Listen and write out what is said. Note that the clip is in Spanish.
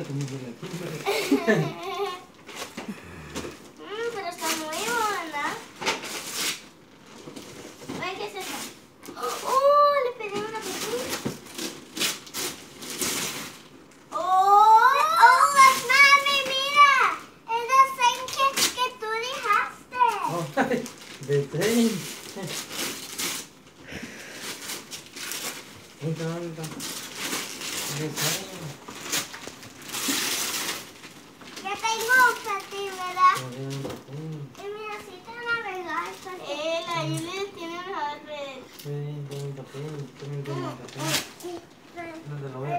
Ay, como que la timbre. Pero está muy buena. Ay, ¿qué es eso? ¡Oh! Le pedí una pequeña. ¡Oh! ¡Oh, mami, mira! Es la señal que tú dejaste. Ay, de tren. Venga, venga. De tren. Ya tengo un patín, ¿verdad? Muy bien, Y mira, si te navegar. La Julie tiene mejor red. sí, tengo un papel, también tengo un papel. No te lo voy a